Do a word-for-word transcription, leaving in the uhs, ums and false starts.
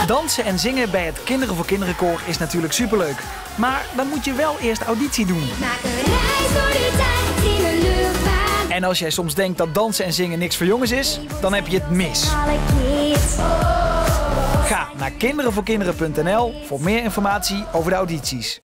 Dansen en zingen bij het Kinderen voor Kinderen koor is natuurlijk superleuk. Maar dan moet je wel eerst auditie doen. Maak een reis door de tijd in een luchtvaart. En als jij soms denkt dat dansen en zingen niks voor jongens is, dan heb je het mis. Alle kids. Ga naar kinderen voor kinderen punt n l voor meer informatie over de audities.